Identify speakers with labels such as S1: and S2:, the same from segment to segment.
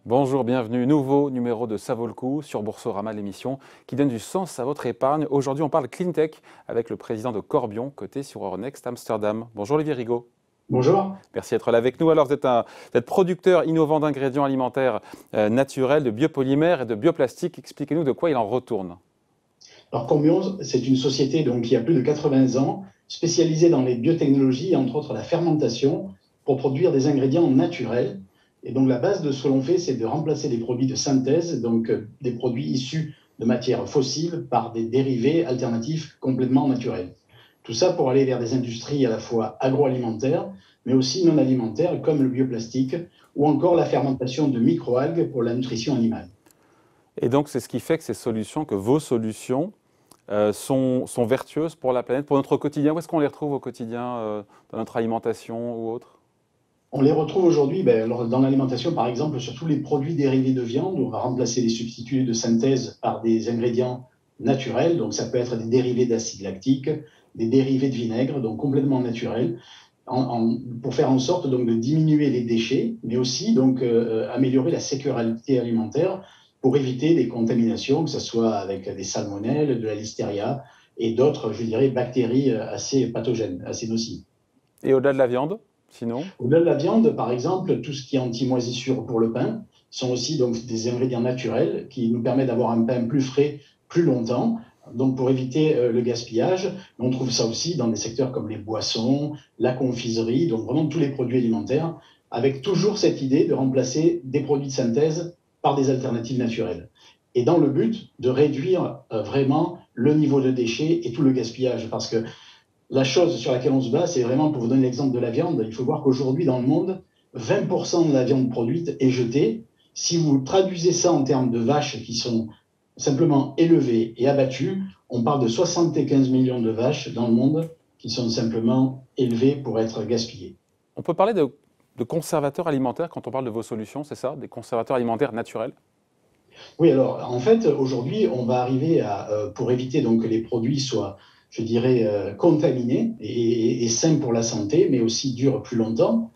S1: Bonjour, bienvenue. Nouveau numéro de Ça vaut le coup sur Boursorama, l'émission qui donne du sens à votre épargne. Aujourd'hui, on parle cleantech avec le président de Corbion, coté sur Euronext Amsterdam. Bonjour Olivier Rigaud.
S2: Bonjour.
S1: Merci d'être là avec nous. Alors, vous êtes producteur innovant d'ingrédients alimentaires naturels, de biopolymères et de bioplastiques. Expliquez-nous de quoi il en retourne.
S2: Alors Corbion, c'est une société qui a plus de 80 ans, spécialisée dans les biotechnologies, et entre autres la fermentation, pour produire des ingrédients naturels. Et donc la base de ce que l'on fait, c'est de remplacer des produits de synthèse, des produits issus de matières fossiles, par des dérivés alternatifs complètement naturels. Tout ça pour aller vers des industries à la fois agroalimentaires, mais aussi non alimentaires, comme le bioplastique, ou encore la fermentation de microalgues pour la nutrition animale.
S1: Et donc, c'est ce qui fait que que vos solutions, sont vertueuses pour la planète, pour notre quotidien. Où est-ce qu'on les retrouve au quotidien, dans notre alimentation ou autre?
S2: On les retrouve aujourd'hui dans l'alimentation, par exemple, sur tous les produits dérivés de viande. On va remplacer les substituts de synthèse par des ingrédients naturels. Donc, ça peut être des dérivés d'acide lactique, des dérivés de vinaigre, donc complètement naturels, pour faire en sorte de diminuer les déchets, mais aussi améliorer la sécurité alimentaire pour éviter des contaminations, que ce soit avec des salmonelles, de la listeria et d'autres, je dirais, bactéries assez pathogènes, assez nocives.
S1: Et au-delà de la viande, sinon?
S2: Au-delà de la viande, par exemple, tout ce qui est anti-moisissure pour le pain sont aussi des ingrédients naturels qui nous permettent d'avoir un pain plus frais plus longtemps, donc pour éviter le gaspillage. On trouve ça aussi dans des secteurs comme les boissons, la confiserie, donc vraiment tous les produits alimentaires, avec toujours cette idée de remplacer des produits de synthèse par des alternatives naturelles. Et dans le but de réduire vraiment le niveau de déchets et tout le gaspillage, parce que la chose sur laquelle on se bat, c'est vraiment, pour vous donner l'exemple de la viande, il faut voir qu'aujourd'hui, dans le monde, 20% de la viande produite est jetée. Si vous traduisez ça en termes de vaches qui sont simplement élevées et abattues, on parle de 75 millions de vaches dans le monde qui sont simplement élevées pour être gaspillées.
S1: On peut parler de conservateurs alimentaires quand on parle de vos solutions, c'est ça? Des conservateurs alimentaires naturels?
S2: Oui, alors en fait, aujourd'hui, on va arriver pour éviter que les produits soient, je dirais, contaminés et sains pour la santé, mais aussi durent plus longtemps.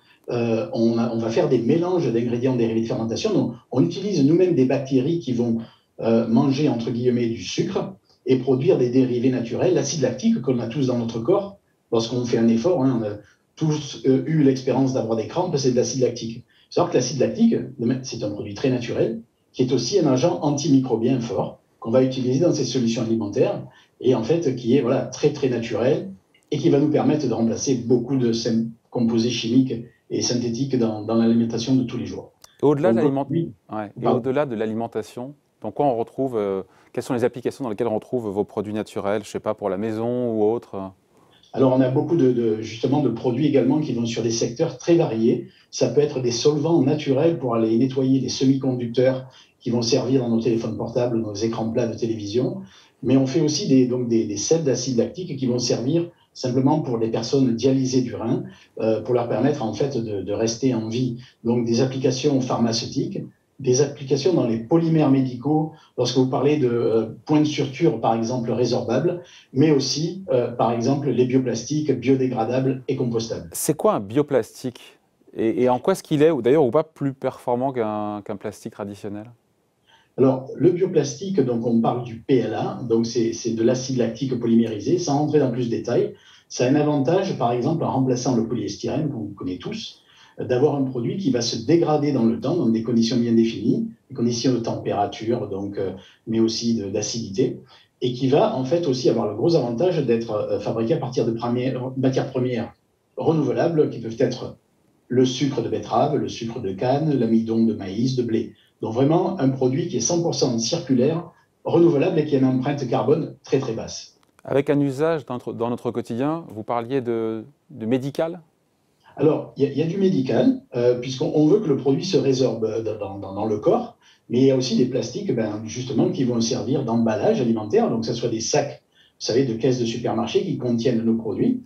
S2: On va faire des mélanges d'ingrédients dérivés de fermentation. Donc, on utilise nous-mêmes des bactéries qui vont manger, entre guillemets, du sucre et produire des dérivés naturels. L'acide lactique qu'on a tous dans notre corps, lorsqu'on fait un effort, hein, on a tous eu l'expérience d'avoir des crampes, c'est de l'acide lactique. Il faut savoir que l'acide lactique, c'est un produit très naturel, qui est aussi un agent antimicrobien fort, qu'on va utiliser dans ces solutions alimentaires, et en fait qui est très très naturel, et qui va nous permettre de remplacer beaucoup de composés chimiques et synthétiques dans l'alimentation de tous les jours.
S1: Et au-delà de
S2: Donc aujourd'hui,
S1: et au-delà de l'alimentation, dans quoi on retrouve, quelles sont les applications dans lesquelles on retrouve vos produits naturels, je ne sais pas, pour la maison ou autre?
S2: alors, on a beaucoup justement de produits également qui vont sur des secteurs très variés. Ça peut être des solvants naturels pour aller nettoyer les semi-conducteurs qui vont servir dans nos téléphones portables, nos écrans plats de télévision. Mais on fait aussi des sels d'acide lactique qui vont servir simplement pour les personnes dialysées du rein, pour leur permettre en fait de rester en vie. Donc des applications pharmaceutiques, des applications dans les polymères médicaux, lorsque vous parlez de points de suture, par exemple, résorbables, mais aussi, par exemple, les bioplastiques biodégradables et compostables.
S1: C'est quoi un bioplastique? Et en quoi est-ce qu'il est, ou d'ailleurs, ou pas plus performant qu'un plastique traditionnel?
S2: Alors, le bioplastique, donc on parle du PLA, donc c'est de l'acide lactique polymérisé. Sans rentrer dans plus de détails, ça a un avantage, par exemple, en remplaçant le polyestyrène, qu'on connaît tous, d'avoir un produit qui va se dégrader dans le temps, dans des conditions bien définies, des conditions de température, mais aussi d'acidité, et qui va en fait aussi avoir le gros avantage d'être fabriqué à partir de matières premières renouvelables, qui peuvent être le sucre de betterave, le sucre de canne, l'amidon de maïs, de blé. Donc vraiment un produit qui est 100% circulaire, renouvelable et qui a une empreinte carbone très très basse.
S1: Avec un usage dans notre quotidien, vous parliez de médical?
S2: Alors, il y a du médical, puisqu'on veut que le produit se résorbe dans le corps, mais il y a aussi des plastiques, justement, qui vont servir d'emballage alimentaire, donc que ce soit des sacs, vous savez, de caisses de supermarché qui contiennent nos produits,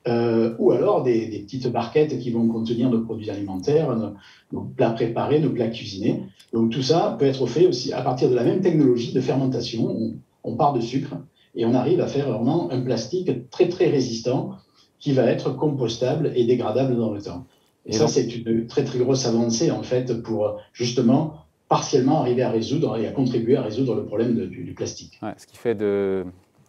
S2: ou alors des petites barquettes qui vont contenir nos produits alimentaires, nos plats préparés, nos plats cuisinés. Donc tout ça peut être fait aussi à partir de la même technologie de fermentation. On part de sucre et on arrive à faire vraiment un plastique très très résistant qui va être compostable et dégradable dans le temps. Et
S1: Et
S2: ça,
S1: donc,
S2: c'est une très très grosse avancée en fait pour justement partiellement arriver à résoudre et à contribuer à résoudre le problème du plastique.
S1: Ouais, ce qui fait de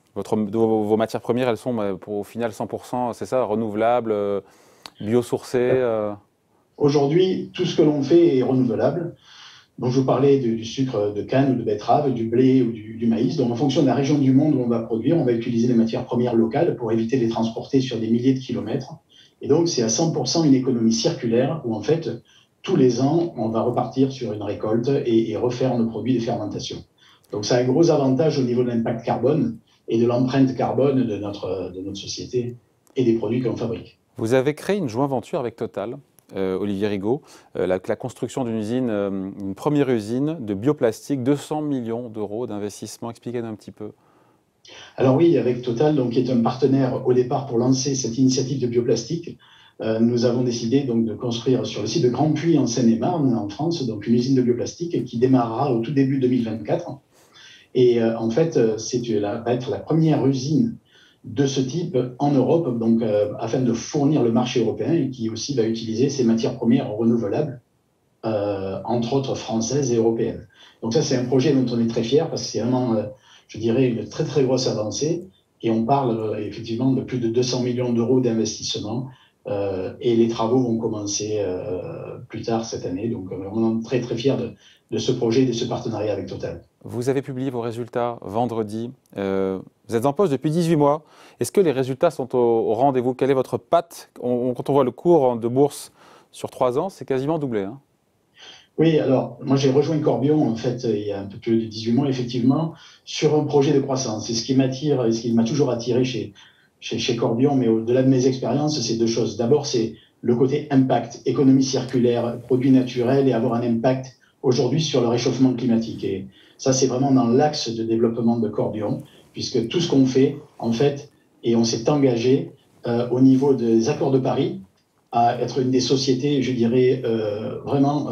S1: vos matières premières, elles sont au final 100%, c'est ça, renouvelables, biosourcées.
S2: Aujourd'hui, tout ce que l'on fait est renouvelable. Donc, je vous parlais du sucre de canne ou de betterave, du blé ou du maïs. Donc, en fonction de la région du monde où on va produire, on va utiliser les matières premières locales pour éviter de les transporter sur des milliers de kilomètres. Et donc, c'est à 100% une économie circulaire où, en fait, tous les ans, on va repartir sur une récolte et refaire nos produits de fermentation. Donc, ça a un gros avantage au niveau de l'impact carbone et de l'empreinte carbone de notre société et des produits que l'on fabrique.
S1: Vous avez créé une joint venture avec Total. Olivier Rigaud, la construction d'une usine, une première usine de bioplastique, 200 millions d'euros d'investissement. Expliquez-nous un petit peu.
S2: Alors oui, avec Total, donc, qui est un partenaire au départ pour lancer cette initiative de bioplastique, nous avons décidé donc, de construire sur le site de Grand-Puy en Seine-et-Marne, en France, donc une usine de bioplastique qui démarrera au tout début 2024. Et en fait, va être la première usine de ce type en Europe, donc afin de fournir le marché européen et qui aussi va utiliser ces matières premières renouvelables, entre autres françaises et européennes. Donc ça, c'est un projet dont on est très fiers parce que c'est vraiment, je dirais, une très très grosse avancée et on parle effectivement de plus de 200 millions d'euros d'investissement et les travaux vont commencer plus tard cette année. Donc vraiment très très fiers de ce projet et de ce partenariat avec Total.
S1: Vous avez publié vos résultats vendredi. Vous êtes en poste depuis 18 mois. Est-ce que les résultats sont au rendez-vous? Quelle est votre patte? Quand on voit le cours de bourse sur 3 ans, c'est quasiment doublé. Hein.
S2: Oui, alors moi j'ai rejoint Corbion en fait il y a un peu plus de 18 mois effectivement sur un projet de croissance. C'est ce qui m'attire et ce qui m'a toujours attiré chez Corbion, mais au-delà de mes expériences, c'est deux choses. D'abord, c'est le côté impact, économie circulaire, produits naturels et avoir un impact aujourd'hui sur le réchauffement climatique. Et ça, c'est vraiment dans l'axe de développement de Corbion, puisque tout ce qu'on fait, en fait, et on s'est engagé au niveau des accords de Paris à être une des sociétés, je dirais, vraiment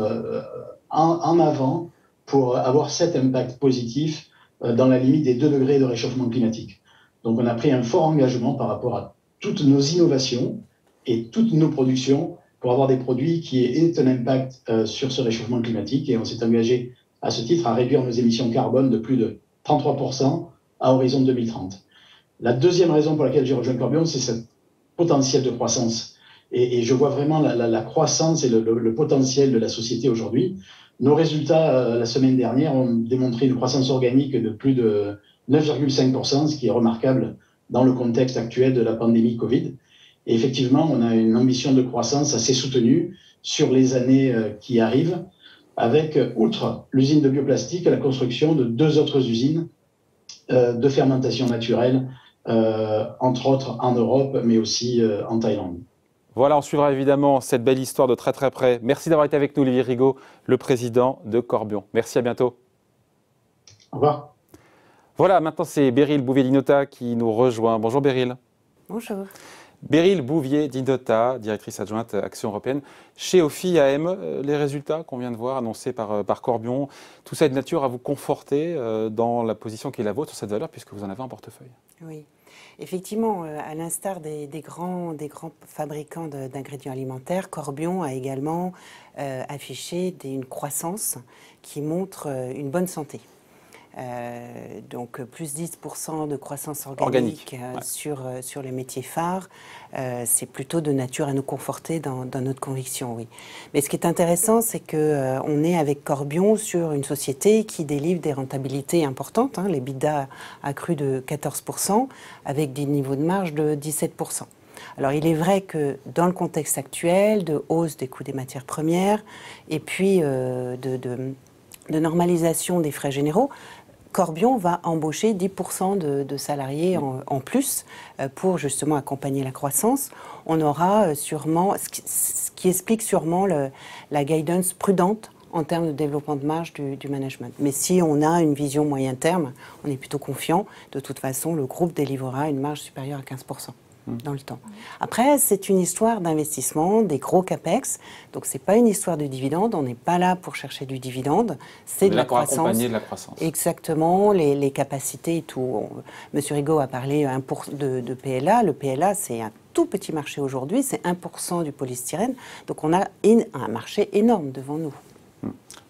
S2: en avant pour avoir cet impact positif dans la limite des 2 degrés de réchauffement climatique. Donc, on a pris un fort engagement par rapport à toutes nos innovations et toutes nos productions pour avoir des produits qui aient un impact sur ce réchauffement climatique. Et on s'est engagé à ce titre à réduire nos émissions carbone de plus de 33% à horizon 2030. La deuxième raison pour laquelle j'ai rejoint Corbion, c'est ce potentiel de croissance. Et je vois vraiment la croissance et le potentiel de la société aujourd'hui. Nos résultats la semaine dernière ont démontré une croissance organique de plus de 9,5%, ce qui est remarquable dans le contexte actuel de la pandémie Covid. Et effectivement, on a une ambition de croissance assez soutenue sur les années qui arrivent, avec, outre l'usine de bioplastique, la construction de 2 autres usines de fermentation naturelle, entre autres en Europe, mais aussi en Thaïlande.
S1: Voilà, on suivra évidemment cette belle histoire de très très près. Merci d'avoir été avec nous, Olivier Rigaud, le président de Corbion. Merci, à bientôt.
S2: Au revoir.
S1: Voilà, maintenant c'est Béryl Bouvier-Dinota qui nous rejoint. Bonjour Béryl.
S3: Bonjour.
S1: Béryl Bouvier-Dinota, directrice adjointe Action européenne. Chez OFI AM, les résultats qu'on vient de voir annoncés par Corbion, tout ça est de nature à vous conforter dans la position qui est la vôtre sur cette valeur puisque vous en avez en portefeuille.
S3: Oui, effectivement, à l'instar des grands fabricants d'ingrédients alimentaires, Corbion a également affiché une croissance qui montre une bonne santé. Donc plus 10% de croissance organique sur les métiers phares, c'est plutôt de nature à nous conforter dans notre conviction, oui. Mais ce qui est intéressant, c'est qu'on est avec Corbion sur une société qui délivre des rentabilités importantes. Hein, l'EBITDA a cru de 14%, avec des niveaux de marge de 17%. Alors il est vrai que dans le contexte actuel de hausse des coûts des matières premières et puis de normalisation des frais généraux, Corbion va embaucher 10% de salariés en plus pour justement accompagner la croissance. On aura sûrement, ce qui explique sûrement la guidance prudente en termes de développement de marge du management. Mais si on a une vision moyen terme, on est plutôt confiant. De toute façon, le groupe délivrera une marge supérieure à 15%. Dans le temps. Après, c'est une histoire d'investissement, des gros capex. Donc, c'est pas une histoire de dividende. On n'est pas là pour chercher du dividende. C'est de la croissance.
S1: Pour accompagner de la croissance.
S3: Exactement, les capacités et tout. Monsieur Rigaud a parlé de PLA. Le PLA, c'est un tout petit marché aujourd'hui. C'est 1% du polystyrène. Donc, on a un marché énorme devant nous.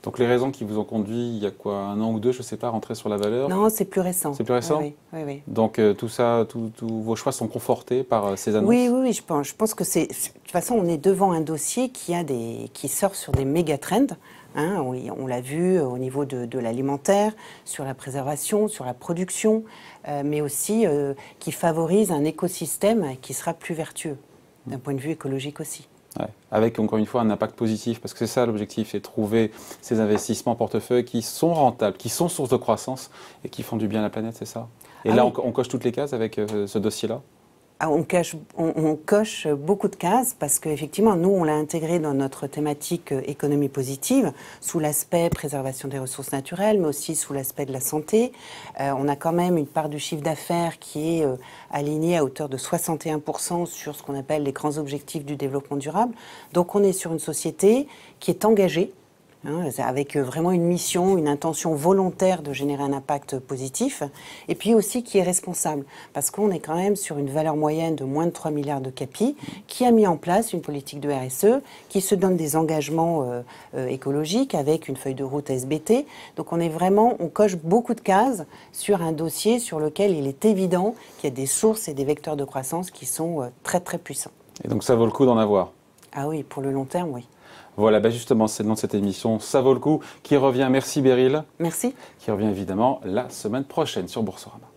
S1: Donc les raisons qui vous ont conduit, il y a quoi, 1 an ou 2, je ne sais pas, à rentrer sur la valeur?
S3: Non, c'est plus récent.
S1: C'est plus récent?
S3: Oui, oui, oui.
S1: Donc tout ça, tous vos choix sont confortés par ces annonces?
S3: Oui, oui, oui, je pense que c'est... De toute façon, on est devant un dossier qui sort sur des méga trends. Hein, on l'a vu au niveau de l'alimentaire, sur la préservation, sur la production, mais aussi qui favorise un écosystème qui sera plus vertueux, d'un point de vue écologique aussi.
S1: Ouais. Avec, encore une fois, un impact positif, parce que c'est ça l'objectif, c'est de trouver ces investissements portefeuille qui sont rentables, qui sont source de croissance et qui font du bien à la planète, c'est ça? Et là, oui, on coche toutes les cases avec ce dossier-là?
S3: On coche beaucoup de cases parce qu'effectivement, nous, on l'a intégré dans notre thématique économie positive, sous l'aspect préservation des ressources naturelles, mais aussi sous l'aspect de la santé. On a quand même une part du chiffre d'affaires qui est alignée à hauteur de 61% sur ce qu'on appelle les grands objectifs du développement durable. Donc on est sur une société qui est engagée, avec vraiment une mission, une intention volontaire de générer un impact positif, et puis aussi qui est responsable, parce qu'on est quand même sur une valeur moyenne de moins de 3 milliards de CAPI, qui a mis en place une politique de RSE, qui se donne des engagements écologiques avec une feuille de route SBT. Donc on coche beaucoup de cases sur un dossier sur lequel il est évident qu'il y a des sources et des vecteurs de croissance qui sont très très puissants.
S1: Et donc ça vaut le coup d'en avoir?
S3: Ah oui, pour le long terme, oui.
S1: Voilà, justement, c'est le nom de cette émission, ça vaut le coup, qui revient, merci Beryl.
S3: Merci.
S1: Qui revient évidemment la semaine prochaine sur Boursorama.